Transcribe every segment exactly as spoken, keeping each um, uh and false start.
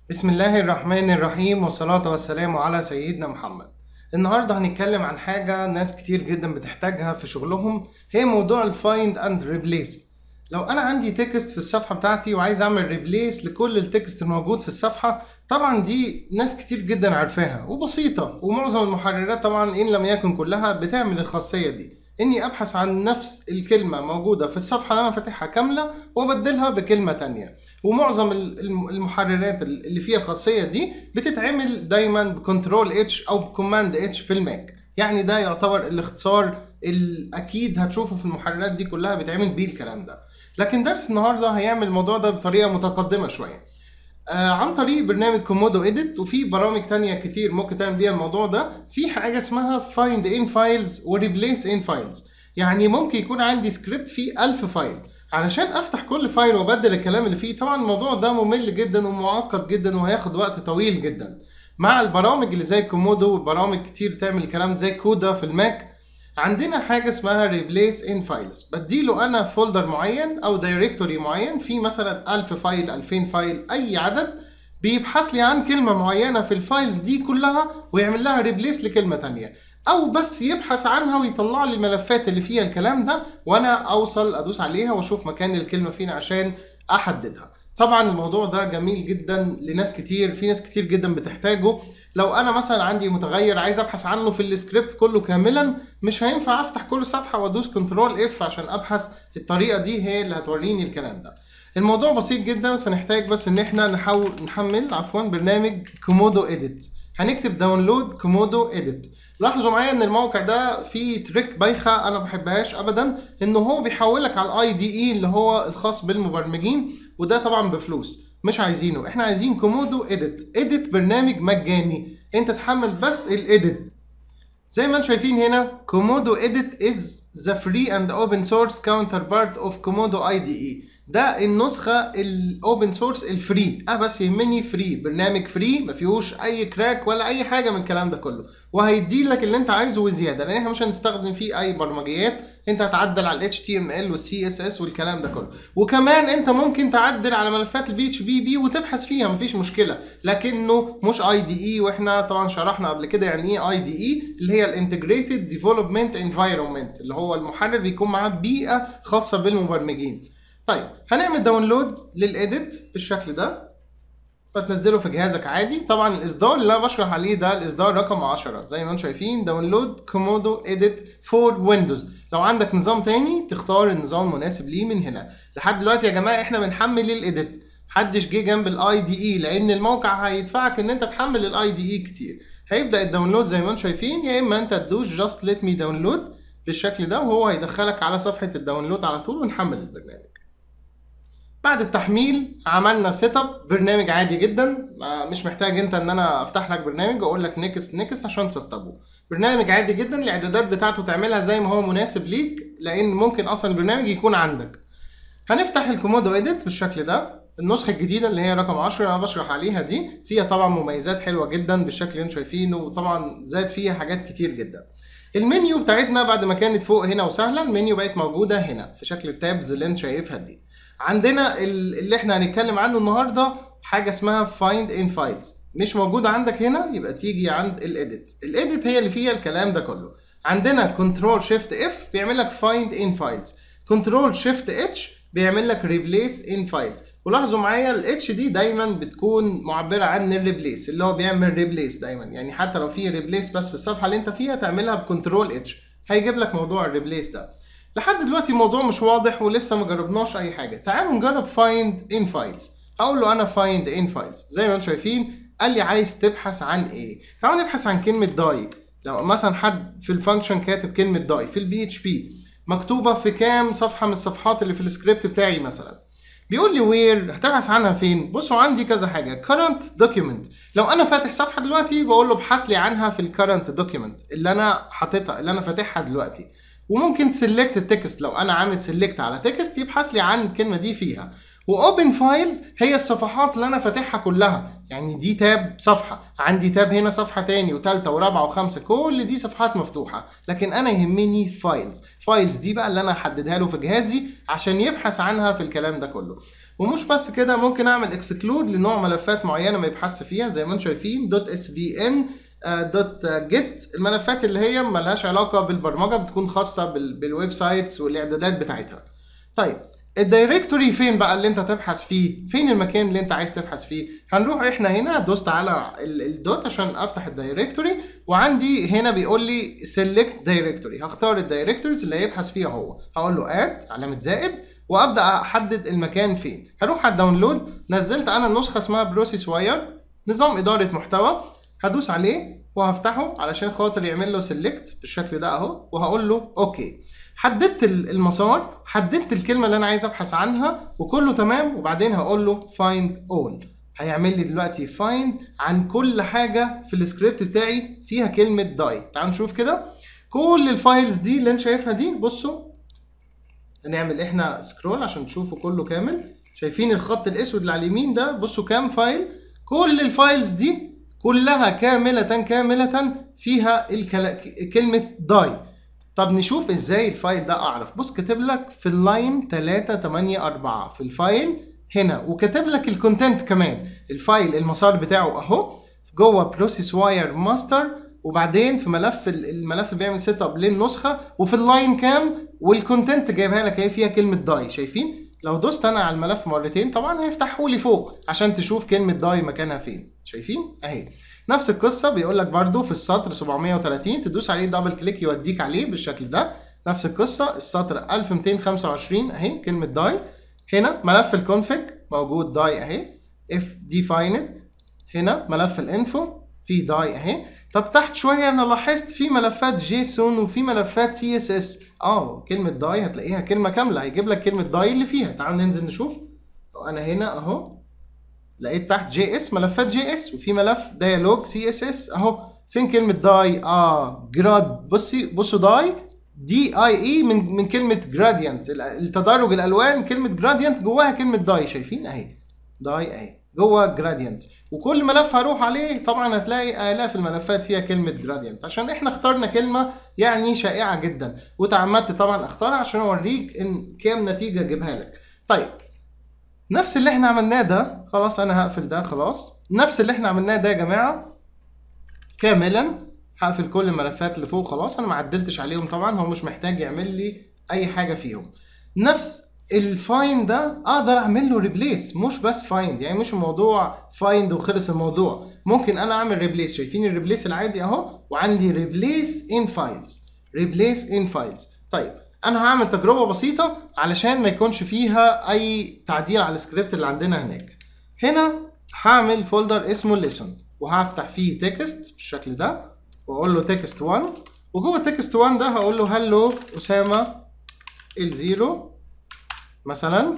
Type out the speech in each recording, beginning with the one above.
بسم الله الرحمن الرحيم والصلاة والسلام على سيدنا محمد. النهاردة هنتكلم عن حاجة ناس كتير جدا بتحتاجها في شغلهم، هي موضوع الفايند اند ريبليس. لو انا عندي تكست في الصفحة بتاعتي وعايز اعمل ريبليس لكل التكست الموجود في الصفحة، طبعا دي ناس كتير جدا عارفاها وبسيطة، ومعظم المحررات طبعا ان لم يكن كلها بتعمل الخاصية دي، اني ابحث عن نفس الكلمة موجودة في الصفحة اللي انا فاتحها كاملة وابدلها بكلمة تانية. ومعظم المحررات اللي فيها الخاصية دي بتتعمل دايما بكنترول اتش او بكوماند اتش في الماك، يعني ده يعتبر الاختصار الاكيد هتشوفه في المحررات دي كلها بيتعمل بيه الكلام ده. لكن درس النهارده هيعمل الموضوع ده بطريقة متقدمة شوية، آه عن طريق برنامج كومودو اديت، وفي برامج تانية كتير ممكن تعمل بيها الموضوع ده. في حاجة اسمها فايند ان فايلز وريبليس ان فايلز، يعني ممكن يكون عندي سكريبت فيه ألف فايل، علشان افتح كل فايل وابدل الكلام اللي فيه طبعا الموضوع ده ممل جدا ومعقد جدا وهياخد وقت طويل جدا. مع البرامج اللي زي كومودو وبرامج كتير بتعمل الكلام زي كودا في الماك، عندنا حاجة اسمها replace in files، بديله انا فولدر معين او دايركتوري معين فيه مثلا ألف فايل ألفين فايل اي عدد، بيبحث لي عن كلمة معينة في الفايلز دي كلها ويعمل لها ريبليس لكلمة تانية، او بس يبحث عنها ويطلع لي الملفات اللي فيها الكلام ده وانا اوصل ادوس عليها واشوف مكان الكلمة فين عشان احددها. طبعا الموضوع ده جميل جدا لناس كتير، في ناس كتير جدا بتحتاجه. لو انا مثلا عندي متغير عايز ابحث عنه في السكريبت كله كاملا، مش هينفع افتح كل صفحة وادوس كنترول اف عشان ابحث، الطريقة دي هي اللي هتوريني الكلام ده. الموضوع بسيط جدا، بس هنحتاج بس ان احنا نحاول نحمل عفوا برنامج كومودو اديت. هنكتب داونلود كومودو اديت. لاحظوا معايا ان الموقع ده فيه تريك بايخه انا ما بحبهاش ابدا، انه هو بيحولك على الاي دي اي اللي هو الخاص بالمبرمجين، وده طبعا بفلوس مش عايزينه. احنا عايزين كومودو اديت. اديت برنامج مجاني، انت تحمل بس الاديت. زي ما انتم شايفين هنا كومودو اديت is the free and open source counterpart of Komodo اي دي اي. ده النسخة الاوبن سورس الفري، اه بس يهمني فري، برنامج فري ما فيهوش اي كراك ولا اي حاجة من الكلام ده كله، وهيدي لك اللي انت عايزه وزيادة، لان احنا مش هنستخدم فيه اي برمجيات. انت هتعدل على ال إتش تي إم إل وال سي إس إس والكلام ده كله، وكمان انت ممكن تعدل على ملفات ال بي إتش بي بي وتبحث فيها مفيش مشكلة، لكنه مش اي دي اي، واحنا طبعا شرحنا قبل كده يعني ايه اي دي اي، اللي هي الانتجريتد ديفلوبمنت انفايرمنت، اللي هو المحرر بيكون معاه بيئة خاصة بالمبرمجين. طيب هنعمل داونلود للإيديت بالشكل ده، فتنزله في جهازك عادي. طبعا الاصدار اللي انا بشرح عليه ده الاصدار رقم عشرة، زي ما انتم شايفين داونلود كومودو اديت فور ويندوز. لو عندك نظام تاني تختار النظام المناسب ليه من هنا. لحد دلوقتي يا جماعه احنا بنحمل الايديت، محدش جه جنب الاي دي اي، لان الموقع هيدفعك ان انت تحمل الاي دي اي كتير. هيبدا الداونلود زي ما انتم شايفين، يا اما انت تدوس جاست ليت مي داونلود بالشكل ده وهو هيدخلك على صفحه الداونلود على طول ونحمل البرنامج. بعد التحميل عملنا سيت اب برنامج عادي جدا، مش محتاج انت ان انا افتح لك برنامج واقول لك نكست نكست عشان تسطبه. برنامج عادي جدا، الاعدادات بتاعته تعملها زي ما هو مناسب ليك، لان ممكن اصلا البرنامج يكون عندك. هنفتح الكومودو اديت بالشكل ده. النسخه الجديده اللي هي رقم عشرة انا بشرح عليها دي فيها طبعا مميزات حلوه جدا بالشكل اللي انتم شايفينه، وطبعا زاد فيها حاجات كتير جدا. المنيو بتاعتنا بعد ما كانت فوق هنا وسهله، المنيو بقت موجوده هنا في شكل التابز اللي انت شايفها دي. عندنا اللي احنا هنتكلم عنه النهارده حاجه اسمها فايند ان فايلز، مش موجوده عندك هنا، يبقى تيجي عند الايديت. الايديت هي اللي فيها الكلام ده كله. عندنا كنترول شيفت اف بيعمل لك فايند ان فايلز، كنترول شيفت اتش بيعمل لك ريبليس ان فايلز. ولاحظوا معايا الاتش دي دايما بتكون معبره عن الريبليس، اللي هو بيعمل ريبليس دايما، يعني حتى لو في ريبليس بس في الصفحه اللي انت فيها تعملها بكنترول اتش هيجيب لك موضوع الريبليس ده. لحد دلوقتي الموضوع مش واضح ولسه ما جربناش اي حاجه. تعالوا نجرب فايند ان فايلز. هقول له انا فايند ان فايلز، زي ما انتم شايفين قال لي عايز تبحث عن ايه. تعالوا نبحث عن كلمه داي. لو مثلا حد في الفانكشن كاتب كلمه داي في البي اتش بي، مكتوبه في كام صفحه من الصفحات اللي في السكريبت بتاعي مثلا، بيقول لي وير هتبحث عنها فين. بصوا عندي كذا حاجه. current document، لو انا فاتح صفحه دلوقتي بقول له ابحث لي عنها في الكرنت دوكيمنت اللي انا حاططها اللي انا فاتحها دلوقتي. وممكن سيلكت التكست، لو انا عامل سيلكت على تكست يبحث لي عن الكلمه دي فيها. واوبن فايلز هي الصفحات اللي انا فاتحها كلها، يعني دي تاب صفحه، عندي تاب هنا صفحه تاني وثالثه ورابعه وخمسه، كل دي صفحات مفتوحه، لكن انا يهمني فايلز. فايلز دي بقى اللي انا هحددها له في جهازي عشان يبحث عنها في الكلام ده كله. ومش بس كده، ممكن اعمل اكسكلود لنوع ملفات معينه ما يبحثش فيها، زي ما انتم شايفين دوت اس في ان دوت جيت، الملفات اللي هي ملهاش علاقه بالبرمجه، بتكون خاصه بالويب سايتس والاعدادات بتاعتها. طيب الدايركتوري فين بقى اللي انت تبحث فيه؟ فين المكان اللي انت عايز تبحث فيه؟ هنروح احنا هنا، دوست على الدوت عشان افتح الدايركتوري، وعندي هنا بيقول لي سيلكت دايركتوري، هختار الدايركتوريز اللي هيبحث فيها هو، هقول له اد علامه زائد وابدا احدد المكان فين. هروح على الداونلود، نزلت انا النسخه اسمها بروسيس واير، نظام اداره محتوى، هدوس عليه وهفتحه علشان خاطر يعمل له سيلكت بالشكل ده اهو، وهقول له اوكي. حددت المسار، حددت الكلمه اللي انا عايز ابحث عنها وكله تمام، وبعدين هقول له فايند اول، هيعمل لي دلوقتي فايند عن كل حاجه في السكريبت بتاعي فيها كلمه داي. تعالوا نشوف كده كل الفايلز دي اللي انت شايفها دي. بصوا هنعمل احنا سكرول عشان تشوفوا كله كامل. شايفين الخط الاسود اللي على اليمين ده؟ بصوا كام فايل، كل الفايلز دي كلها كامله كامله فيها الكلا... كلمه داي. طب نشوف ازاي الفايل ده اعرف. بص كاتب لك في اللاين ثلاثة ثمانية أربعة في الفايل هنا، وكاتب لك الكونتنت كمان. الفايل المسار بتاعه اهو جوه بروسيس واير ماستر، وبعدين في ملف الملف اللي بيعمل سيت اب للنسخه، وفي اللاين كام، والكونتنت جايبها لك اهي فيها كلمه داي. شايفين؟ لو دوست انا على الملف مرتين طبعا هيفتحه لي فوق عشان تشوف كلمه داي مكانها فين. شايفين اهي نفس القصه، بيقول لك برده في السطر سبعمية وثلاثين تدوس عليه دبل كليك يوديك عليه بالشكل ده. نفس القصه السطر ألف ومئتين وخمسة وعشرين اهي كلمه داي. هنا ملف الكونفيج موجود داي اهي، اف ديفايند. هنا ملف الانفو في داي اهي. طب تحت شويه انا لاحظت في ملفات جيسون وفي ملفات سي اس اس، اه كلمه داي هتلاقيها كلمه كامله، هيجيب لك كلمه داي اللي فيها. تعالوا ننزل نشوف. انا هنا اهو لقيت تحت جي اس ملفات جي اس، وفي ملف ديالوج سي اس اس اهو. فين كلمه داي؟ اه جراد. بصي بصوا داي دي اي اي من من كلمه جراديانت، التدرج الالوان، كلمه جراديانت جواها كلمه داي. شايفين اهي داي اهي جوه جراديانت. وكل ملف هروح عليه طبعا هتلاقي الاف الملفات فيها كلمه جراديانت، عشان احنا اخترنا كلمه يعني شائعه جدا، وتعمدت طبعا اختارها عشان اوريك ان كام نتيجه اجيبها لك. طيب نفس اللي احنا عملناه ده، خلاص انا هقفل ده خلاص. نفس اللي احنا عملناه ده يا جماعه كاملا، هقفل كل الملفات اللي فوق خلاص، انا ما عدلتش عليهم طبعا، هو مش محتاج يعمل لي اي حاجه فيهم. نفس الفايند ده اقدر اعمل له ريبليس، مش بس فايند، يعني مش الموضوع فايند وخلص الموضوع، ممكن انا اعمل ريبليس. شايفين الريبليس العادي اهو، وعندي ريبليس ان فايلز، ريبليس ان فايلز. طيب انا هعمل تجربه بسيطه علشان ما يكونش فيها اي تعديل على السكريبت اللي عندنا هناك. هنا هعمل فولدر اسمه ليسون، وهفتح فيه تكست بالشكل ده، واقول له تكست واحد، وجوه تكست واحد ده هقول له هلو اسامه الزيرو مثلا،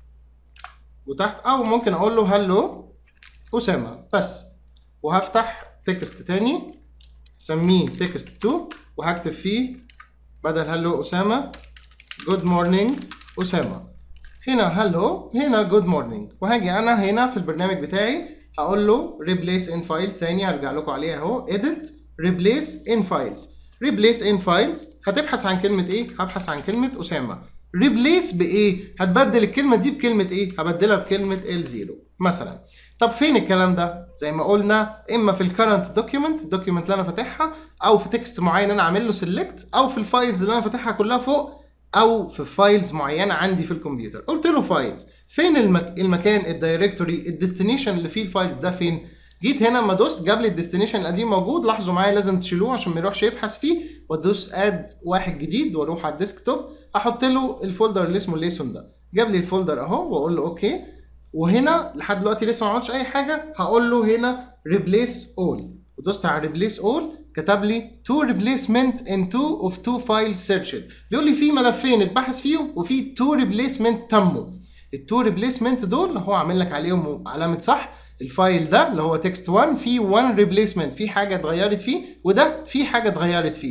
وتحت او ممكن اقول له هلو اسامه بس. وهفتح تكست تاني سميه تكست اتنين، وهكتب فيه بدل هلو اسامه جود مورنينج اسامه. هنا هلو، هنا جود مورنينج. وهاجي انا هنا في البرنامج بتاعي هقول له ريبليس ان فايل، ثاني هرجع لكم عليها اهو، اديت ريبليس ان فايلز. ريبليس ان فايلز هتبحث عن كلمه ايه؟ هبحث عن كلمه اسامه. ريبليس بايه؟ هتبدل الكلمه دي بكلمه ايه؟ هبدلها بكلمه ال صفر مثلا. طب فين الكلام ده؟ زي ما قلنا اما في الكرنت دوكيومنت، الدوكيومنت اللي انا فاتحها، او في تكست معين انا عامل له سيلكت، او في الفايلز اللي انا فاتحها كلها فوق، او في فايلز معينه عندي في الكمبيوتر. قلت له فايلز، فين المك... المكان الدايركتوري الديستنيشن اللي فيه الفايلز ده فين؟ جيت هنا اما دوست جاب لي الديستنيشن القديم موجود. لاحظوا معايا لازم تشيلوه عشان ما يروحش يبحث فيه، وادوس اد واحد جديد واروح على الديسكتوب احط له الفولدر اللي اسمه ليسون ده. جاب لي الفولدر اهو، واقول له اوكي. وهنا لحد دلوقتي لسه ما عملتش اي حاجه، هقول له هنا ريبليس اول، ودوست على ريبليس اول كتب لي تو ريبليسمنت ان تو اوف تو فايل سيرشد. بيقول لي في ملفين اتبحث فيهم وفي تو ريبليسمنت تموا. التو ريبليسمنت دول هو عامل لك عليهم علامه صح. الفايل ده اللي هو تكست واحد فيه واحد ريبليسمنت، في حاجه اتغيرت فيه، وده في حاجه اتغيرت فيه.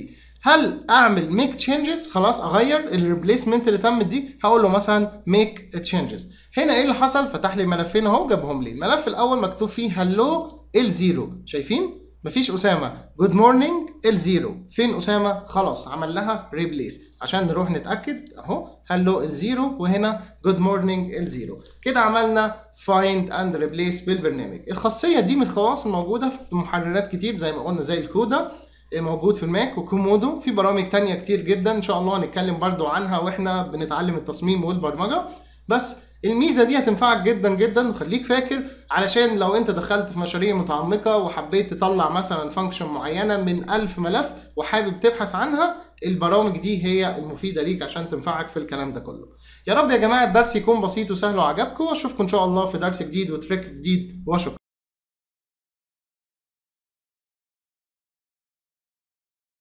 هل اعمل ميك تشينجز؟ خلاص اغير الريبليسمنت اللي تمت دي، هقول له مثلا ميك تشينجز. هنا ايه اللي حصل؟ فتح لي ملفين اهو جابهم لي. الملف الاول مكتوب فيه هلو ال زيرو، شايفين؟ مفيش اسامه. جود مورنينج ال زيرو، فين اسامه؟ خلاص عمل لها ريبليس. عشان نروح نتاكد اهو هلو ال زيرو وهنا جود مورنينج ال زيرو. كده عملنا فايند اند ريبليس بالبرنامج. الخاصيه دي من الخواص الموجوده في محررات كتير زي ما قلنا، زي الكودا موجود في الماك وكومودو. في برامج تانية كتير جدا ان شاء الله هنتكلم برضو عنها واحنا بنتعلم التصميم والبرمجه. بس الميزه دي هتنفعك جدا جدا، وخليك فاكر علشان لو انت دخلت في مشاريع متعمقه وحبيت تطلع مثلا فانكشن معينه من ألف ملف وحابب تبحث عنها، البرامج دي هي المفيده ليك عشان تنفعك في الكلام ده كله. يا رب يا جماعه الدرس يكون بسيط وسهل وعجبكم، واشوفكم ان شاء الله في درس جديد وتريك جديد، وشكرا.